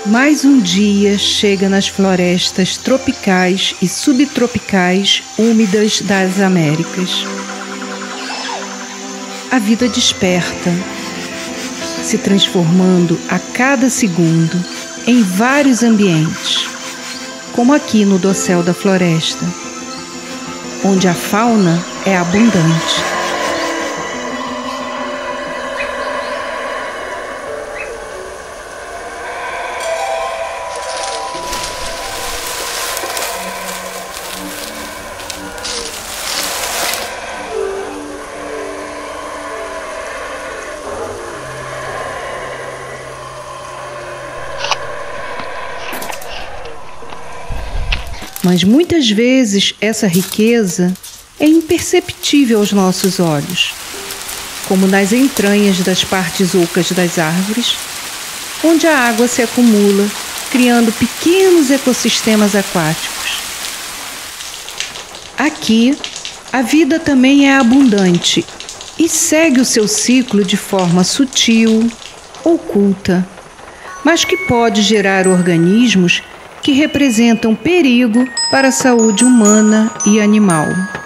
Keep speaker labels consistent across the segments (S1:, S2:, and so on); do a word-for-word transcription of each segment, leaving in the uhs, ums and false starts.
S1: Mais um dia chega nas florestas tropicais e subtropicais úmidas das Américas. A vida desperta, se transformando a cada segundo em vários ambientes, como aqui no dossel da floresta, onde a fauna é abundante. Mas muitas vezes essa riqueza é imperceptível aos nossos olhos, como nas entranhas das partes ocas das árvores, onde a água se acumula, criando pequenos ecossistemas aquáticos. Aqui, a vida também é abundante e segue o seu ciclo de forma sutil, oculta, mas que pode gerar organismos que representam perigo para a saúde humana e animal.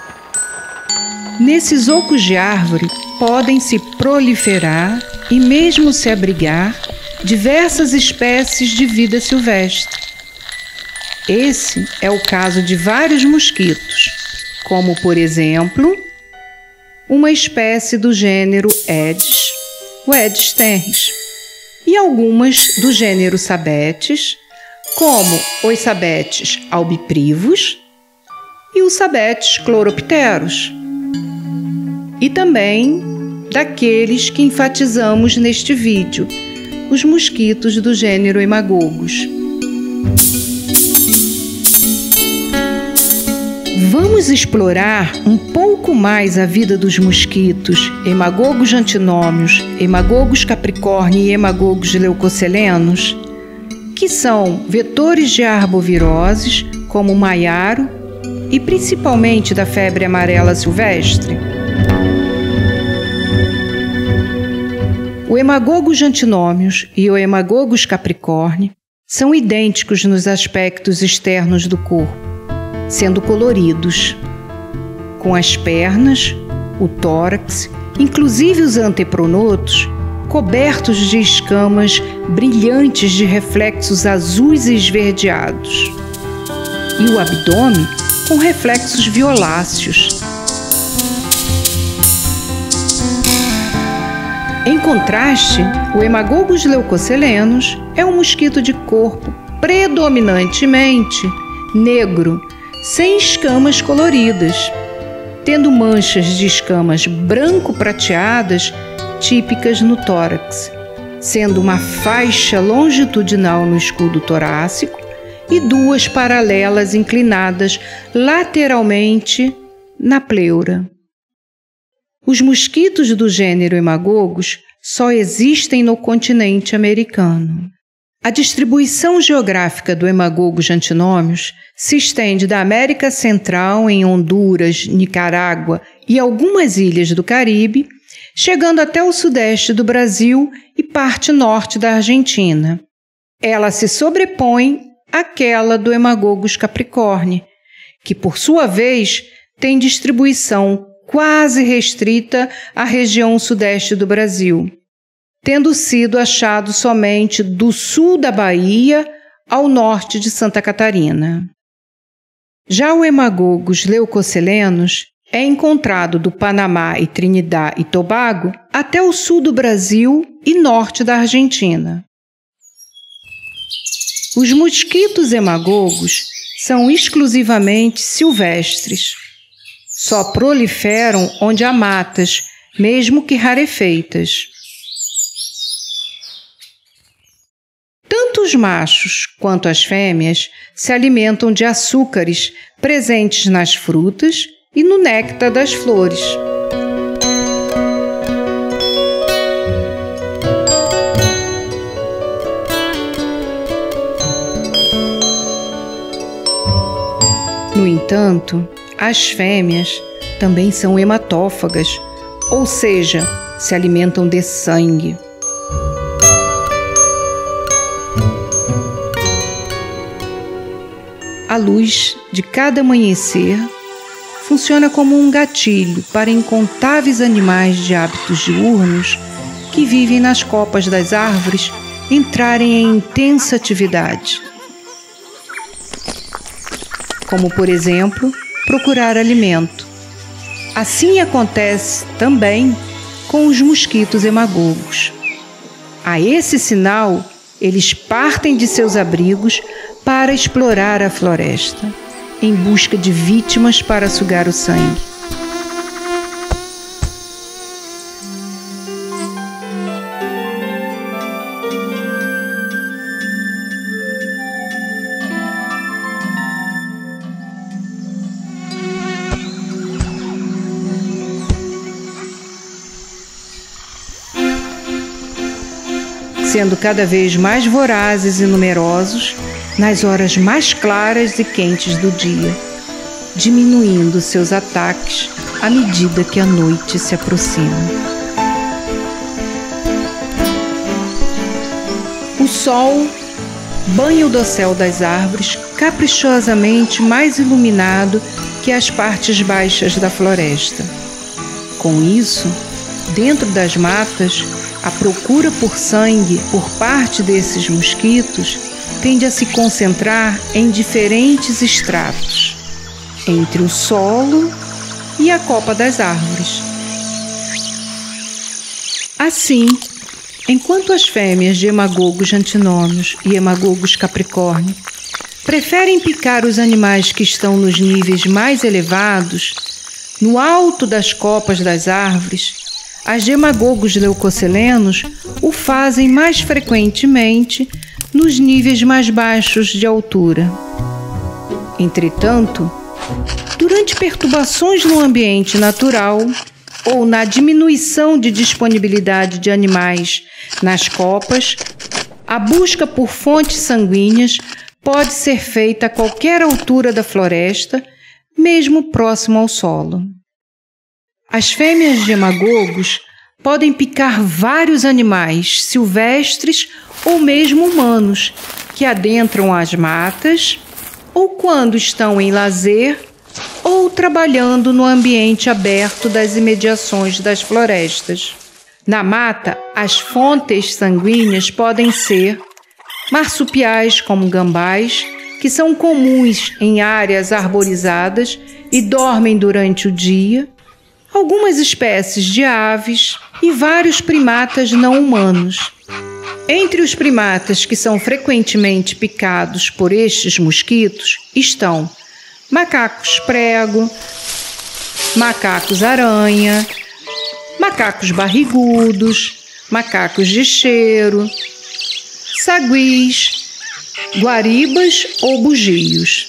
S1: Nesses ocos de árvore podem se proliferar e mesmo se abrigar diversas espécies de vida silvestre. Esse é o caso de vários mosquitos, como, por exemplo, uma espécie do gênero Aedes, o Aedes terris, e algumas do gênero Sabetes, como os sabetes albiprivos e os sabetes chloropteros, e também daqueles que enfatizamos neste vídeo, os mosquitos do gênero Hemagogos. Vamos explorar um pouco mais a vida dos mosquitos Hemagogos antinômios, Hemagogos capricorni e Hemagogos leucocelenos, que são vetores de arboviroses, como o maiaro, e principalmente da febre amarela silvestre. O Hemagogos antinômios e o Hemagogos capricorni são idênticos nos aspectos externos do corpo, sendo coloridos, com as pernas, o tórax, inclusive os antepronotos, cobertos de escamas brilhantes de reflexos azuis e esverdeados, e o abdômen com reflexos violáceos. Em contraste, o Hemagogos leucocelenos é um mosquito de corpo predominantemente negro, sem escamas coloridas, tendo manchas de escamas branco-prateadas típicas no tórax, sendo uma faixa longitudinal no escudo torácico e duas paralelas inclinadas lateralmente na pleura. Os mosquitos do gênero Hemagogos só existem no continente americano. A distribuição geográfica do Hemagogos antinômios se estende da América Central em Honduras, Nicarágua e algumas ilhas do Caribe, chegando até o sudeste do Brasil e parte norte da Argentina. Ela se sobrepõe àquela do Hemagogos capricorni, que, por sua vez, tem distribuição quase restrita à região sudeste do Brasil, tendo sido achado somente do sul da Bahia ao norte de Santa Catarina. Já o Hemagogos leucocelenos é encontrado do Panamá e Trinidad e Tobago até o sul do Brasil e norte da Argentina. Os mosquitos hemagogos são exclusivamente silvestres. Só proliferam onde há matas, mesmo que rarefeitas. Tanto os machos quanto as fêmeas se alimentam de açúcares presentes nas frutas e no néctar das flores. No entanto, as fêmeas também são hematófagas, ou seja, se alimentam de sangue. A luz de cada amanhecer funciona como um gatilho para incontáveis animais de hábitos diurnos que vivem nas copas das árvores entrarem em intensa atividade. Como, por exemplo, procurar alimento. Assim acontece também com os mosquitos hemagogos. A esse sinal, eles partem de seus abrigos para explorar a floresta, em busca de vítimas para sugar o sangue. Sendo cada vez mais vorazes e numerosos nas horas mais claras e quentes do dia, diminuindo seus ataques à medida que a noite se aproxima. O sol banha o dossel das árvores caprichosamente mais iluminado que as partes baixas da floresta. Com isso, dentro das matas, a procura por sangue por parte desses mosquitos tende a se concentrar em diferentes estratos, entre o solo e a copa das árvores. Assim, enquanto as fêmeas de hemagogos antinômios e hemagogos capricórnio preferem picar os animais que estão nos níveis mais elevados, no alto das copas das árvores, as de hemagogos leucocelenos o fazem mais frequentemente nos níveis mais baixos de altura. Entretanto, durante perturbações no ambiente natural ou na diminuição de disponibilidade de animais nas copas, a busca por fontes sanguíneas pode ser feita a qualquer altura da floresta, mesmo próximo ao solo. As fêmeas de hemagogos podem picar vários animais silvestres ou mesmo humanos que adentram as matas ou quando estão em lazer ou trabalhando no ambiente aberto das imediações das florestas. Na mata, as fontes sanguíneas podem ser marsupiais como gambás, que são comuns em áreas arborizadas e dormem durante o dia, algumas espécies de aves e vários primatas não humanos. Entre os primatas que são frequentemente picados por estes mosquitos estão macacos prego, macacos aranha, macacos barrigudos, macacos de cheiro, saguis, guaribas ou bugios.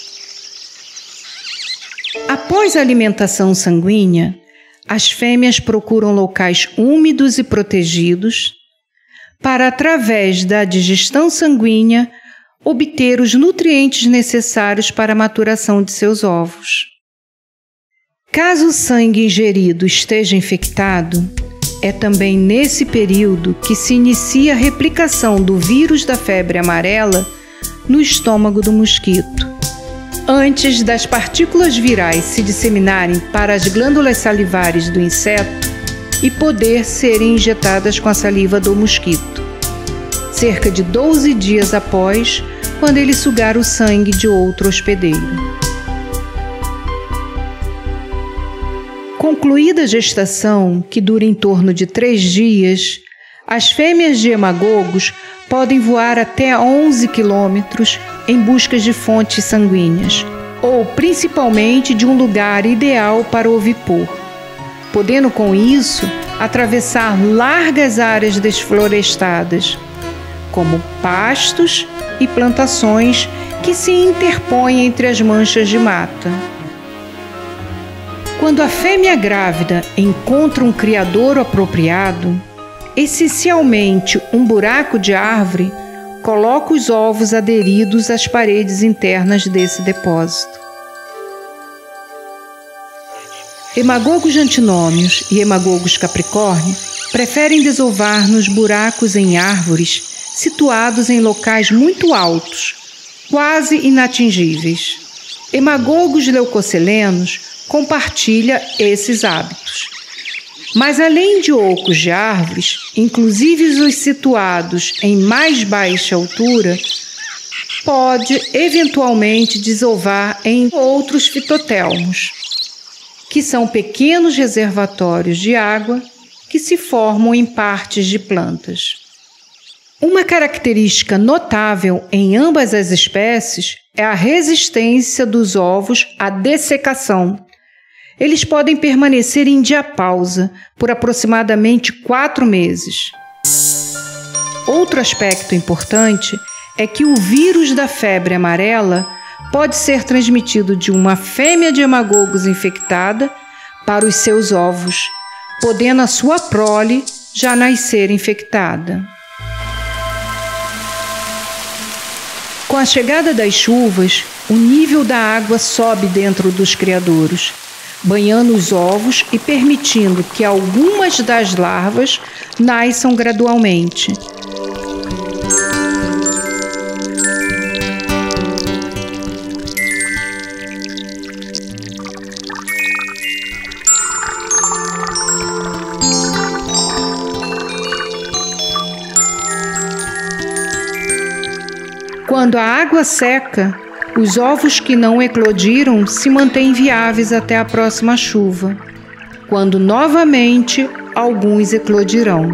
S1: Após a alimentação sanguínea, as fêmeas procuram locais úmidos e protegidos para, através da digestão sanguínea, obter os nutrientes necessários para a maturação de seus ovos. Caso o sangue ingerido esteja infectado, é também nesse período que se inicia a replicação do vírus da febre amarela no estômago do mosquito, antes das partículas virais se disseminarem para as glândulas salivares do inseto e poder serem injetadas com a saliva do mosquito, cerca de doze dias após, quando ele sugar o sangue de outro hospedeiro. Concluída a gestação, que dura em torno de três dias, as fêmeas de hemagogos podem voar até onze quilômetros em busca de fontes sanguíneas, ou principalmente de um lugar ideal para ovipor, podendo com isso atravessar largas áreas desflorestadas, como pastos e plantações que se interpõem entre as manchas de mata. Quando a fêmea grávida encontra um criadouro apropriado, essencialmente um buraco de árvore, coloca os ovos aderidos às paredes internas desse depósito. Hemagogos antinômios e hemagogos capricórnio preferem desovar nos buracos em árvores situados em locais muito altos, quase inatingíveis. Hemagogos leucocelenos compartilha esses hábitos. Mas além de ocos de árvores, inclusive os situados em mais baixa altura, pode eventualmente desovar em outros fitotelmos, que são pequenos reservatórios de água que se formam em partes de plantas. Uma característica notável em ambas as espécies é a resistência dos ovos à dessecação. Eles podem permanecer em diapausa por aproximadamente quatro meses. Outro aspecto importante é que o vírus da febre amarela pode ser transmitido de uma fêmea de hemagogos infectada para os seus ovos, podendo a sua prole já nascer infectada. Com a chegada das chuvas, o nível da água sobe dentro dos criadouros, banhando os ovos e permitindo que algumas das larvas nasçam gradualmente. Quando a água seca, os ovos que não eclodiram se mantêm viáveis até a próxima chuva, quando novamente alguns eclodirão.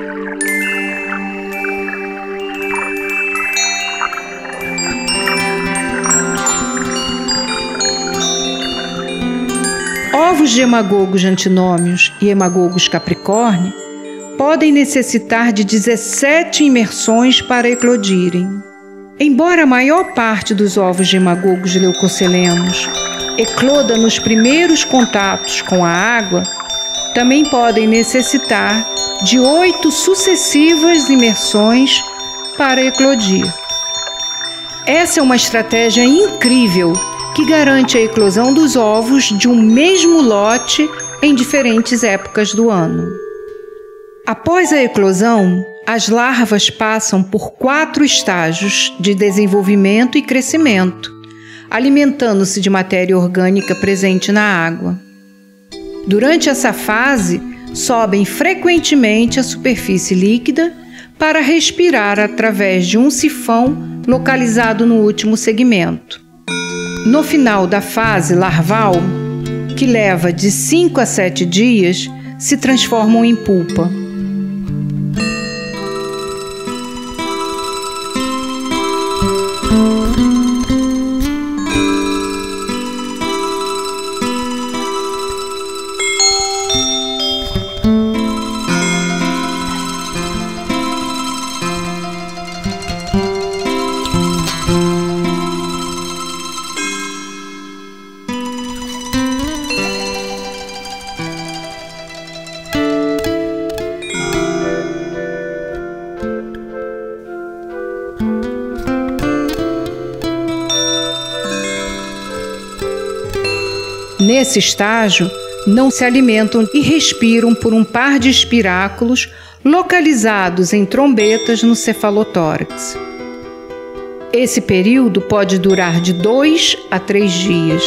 S1: Ovos de hemagogos antinômios e hemagogos capricórnio podem necessitar de dezessete imersões para eclodirem. Embora a maior parte dos ovos de hemagogos leucocelenos ecloda nos primeiros contatos com a água, também podem necessitar de oito sucessivas imersões para eclodir. Essa é uma estratégia incrível que garante a eclosão dos ovos de um mesmo lote em diferentes épocas do ano. Após a eclosão, as larvas passam por quatro estágios de desenvolvimento e crescimento, alimentando-se de matéria orgânica presente na água. Durante essa fase, sobem frequentemente à superfície líquida para respirar através de um sifão localizado no último segmento. No final da fase larval, que leva de cinco a sete dias, se transformam em pupa. Nesse estágio, não se alimentam e respiram por um par de espiráculos localizados em trombetas no cefalotórax. Esse período pode durar de dois a três dias.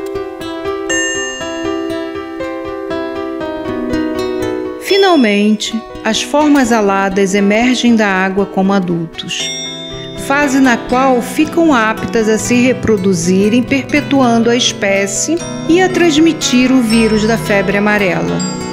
S1: Finalmente, as formas aladas emergem da água como adultos, fase na qual ficam aptas a se reproduzirem, perpetuando a espécie e a transmitir o vírus da febre amarela.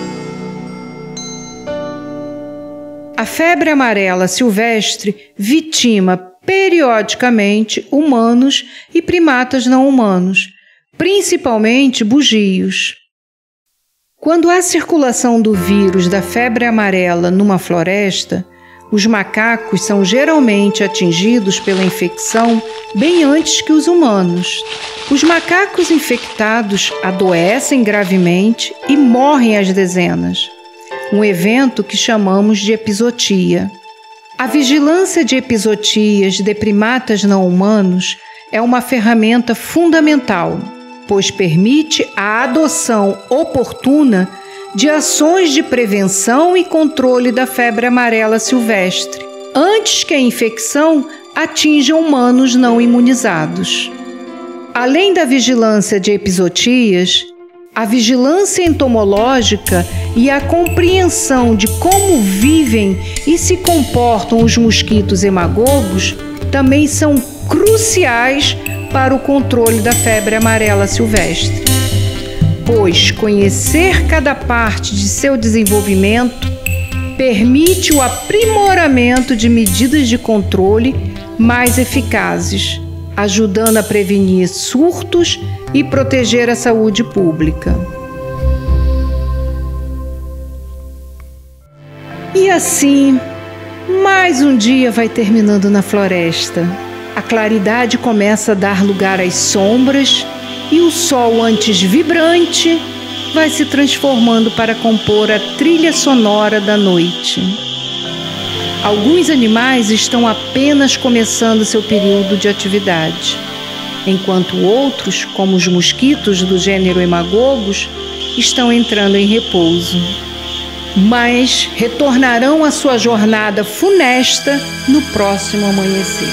S1: A febre amarela silvestre vitima periodicamente humanos e primatas não humanos, principalmente bugios. Quando há circulação do vírus da febre amarela numa floresta, os macacos são geralmente atingidos pela infecção bem antes que os humanos. Os macacos infectados adoecem gravemente e morrem às dezenas, um evento que chamamos de epizootia. A vigilância de epizootias de primatas não humanos é uma ferramenta fundamental, pois permite a adoção oportuna de ações de prevenção e controle da febre amarela silvestre, antes que a infecção atinja humanos não imunizados. Além da vigilância de epizootias, a vigilância entomológica e a compreensão de como vivem e se comportam os mosquitos hemagogos também são cruciais para o controle da febre amarela silvestre, pois conhecer cada parte de seu desenvolvimento permite o aprimoramento de medidas de controle mais eficazes, ajudando a prevenir surtos e proteger a saúde pública. E assim, mais um dia vai terminando na floresta. A claridade começa a dar lugar às sombras e o sol, antes vibrante, vai se transformando para compor a trilha sonora da noite. Alguns animais estão apenas começando seu período de atividade, enquanto outros, como os mosquitos do gênero Hemagogos, estão entrando em repouso. Mas retornarão à sua jornada funesta no próximo amanhecer.